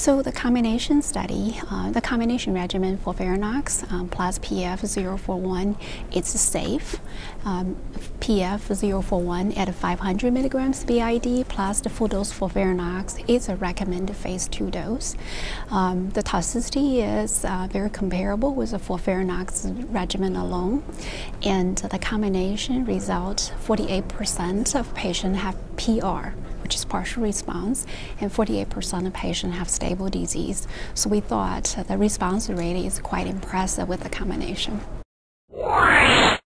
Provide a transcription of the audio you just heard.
So the combination study, the combination regimen for FOLFIRINOX plus PF041, it's safe. PF041 at 500 milligrams BID plus the full dose FOLFIRINOX is a recommended phase 2 dose. The toxicity is very comparable with the FOLFIRINOX regimen alone, and the combination results 48% of patients have PR, which is partial response, and 48% of patients have stable disease. So we thought the response rate is quite impressive with the combination.